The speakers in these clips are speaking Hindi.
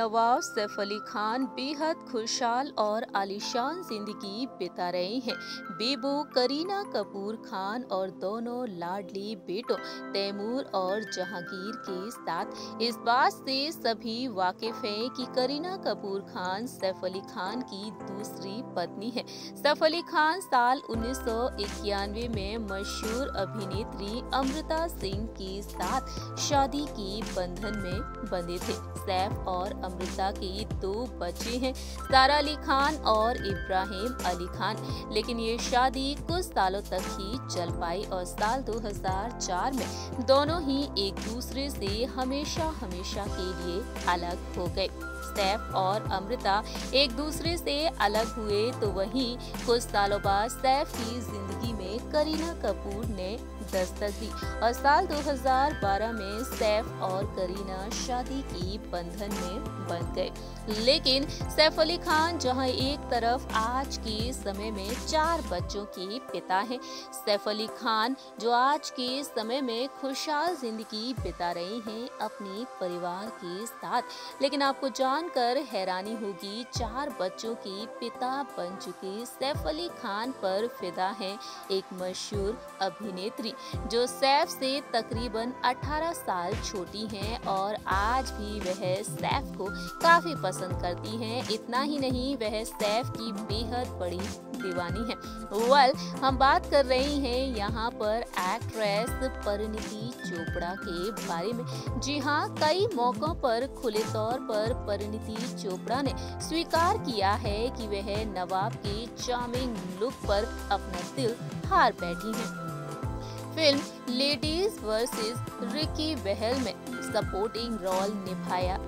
नवाब सैफ अली खान बेहद खुशहाल और आलीशान जिंदगी बिता रहे हैं। बेबो करीना कपूर खान और दोनों लाडली बेटों तैमूर और जहांगीर के साथ। इस बात से सभी वाकिफ हैं कि करीना कपूर खान सैफ अली खान की दूसरी पत्नी है। सैफ अली खान साल 1991 में मशहूर अभिनेत्री अमृता सिंह के साथ शादी की बंधन में बंधे थे। सैफ और अमृता के 2 बच्चे हैं, सारा अली खान और इब्राहिम अली खान। लेकिन ये शादी कुछ सालों तक ही चल पाई और साल 2004 में दोनों ही एक दूसरे से हमेशा के लिए अलग हो गए। सैफ और अमृता एक दूसरे से अलग हुए तो वहीं कुछ सालों बाद सैफ की जिंदगी में करीना कपूर ने दस्तक दी और साल 2012 में सैफ और करीना शादी की बंधन में बंध गए। लेकिन सैफ अली खान जहां एक तरफ आज के समय में 4 बच्चों के पिता हैं, सैफ अली खान जो आज के समय में खुशहाल जिंदगी बिता रहे हैं अपने परिवार के साथ। लेकिन आपको जानकर हैरानी होगी, 4 बच्चों के पिता बन चुके सैफ अली खान पर फिदा है एक मशहूर अभिनेत्री जो सैफ से तकरीबन 18 साल छोटी हैं और आज भी वह सैफ को काफी पसंद करती हैं। इतना ही नहीं, वह सैफ की बेहद बड़ी दीवानी है। हम बात कर रहे हैं यहाँ पर एक्ट्रेस परिणीति चोपड़ा के बारे में। जी हाँ, कई मौकों पर खुले तौर पर परिणीति चोपड़ा ने स्वीकार किया है कि वह नवाब के चार्मिंग लुक पर अपना दिल हार बैठी हैं। Film Ladies versus Ricky Bahl में सपोर्टिंग रोल निभाया।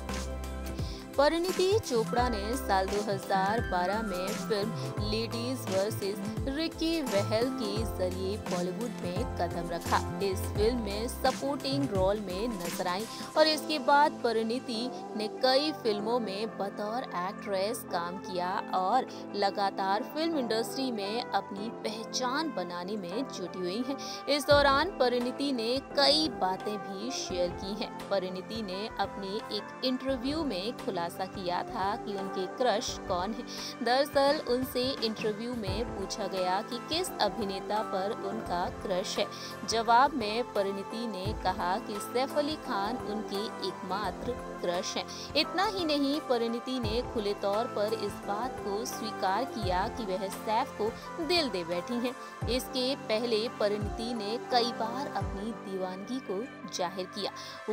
परिणीति चोपड़ा ने साल 2012 में film Ladies versus Ricky Bahl के जरिए बॉलीवुड में कदम रखा। इस फिल्म में सपोर्टिंग रोल में नजर आई और इसके बाद परिणीति ने कई फिल्मों में बतौर एक्ट्रेस काम किया और लगातार फिल्म इंडस्ट्री में अपनी पहचान बनाने में जुटी हुई है। इस दौरान परिणीति ने कई बातें भी शेयर की हैं। परिणीति ने अपने एक इंटरव्यू में खुलासा किया था कि उनके क्रश कौन है। दरअसल उनसे इंटरव्यू में पूछा गया कि किस अभिनेता पर उनका क्रश है। जवाब में परिणीति ने कहा कि सैफ अली खान उनके एकमात्र क्रश हैं। इतना ही नहीं, परिणीति ने खुले तौर पर इस बात को स्वीकार किया कि वह सैफ को दिल दे बैठी हैं। इसके पहले परिणीति ने कई बार अपनी दीवानगी को जाहिर किया।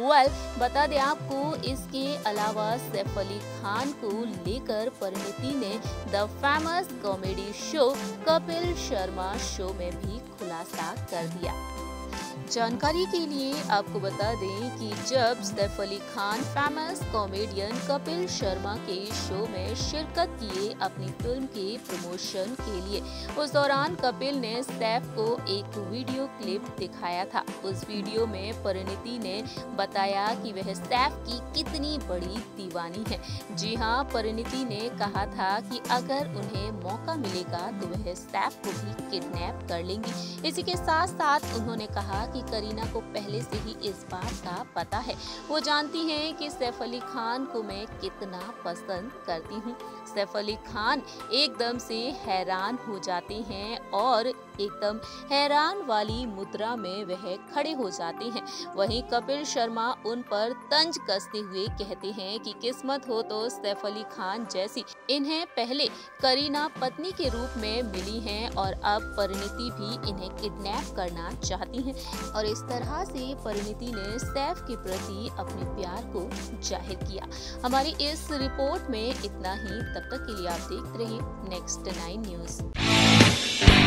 बता दें आपको, इसके अलावा सैफ अली खान को लेकर परिणीति ने the famous comedy show Kapil Sharma show में भी खुलासा कर दिया। जानकारी के लिए आपको बता दें कि जब सैफ अली खान फेमस कॉमेडियन कपिल शर्मा के शो में शिरकत किए अपनी फिल्म के प्रमोशन के लिए, उस दौरान कपिल ने सैफ को एक वीडियो क्लिप दिखाया था। उस वीडियो में परिणीति ने बताया कि वह सैफ की कितनी बड़ी दीवानी है। जी हाँ, परिणीति ने कहा था कि अगर उन्हें मौका मिलेगा तो वह सैफ को भी किडनैप कर लेंगी। इसी के साथ साथ उन्होंने कहा कि करीना को पहले से ही इस बात का पता है। वो जानती हैं कि सैफ अली खान को मैं कितना पसंद करती हूँ। सैफ अली खान एकदम से हैरान हो जाते हैं और एकदम हैरान वाली मुद्रा में वह खड़े हो जाते हैं। वहीं कपिल शर्मा उन पर तंज कसते हुए कहते हैं कि किस्मत हो तो सैफ अली खान जैसी। इन्हें पहले करीना पत्नी के रूप में मिली हैं और अब परिणीति भी इन्हें किडनैप करना चाहती हैं। और इस तरह से परिणीति ने सैफ के प्रति अपने प्यार को जाहिर किया। हमारी इस रिपोर्ट में इतना ही। तब तक के लिए आप देखते रहिए नेक्स्ट 9 न्यूज़।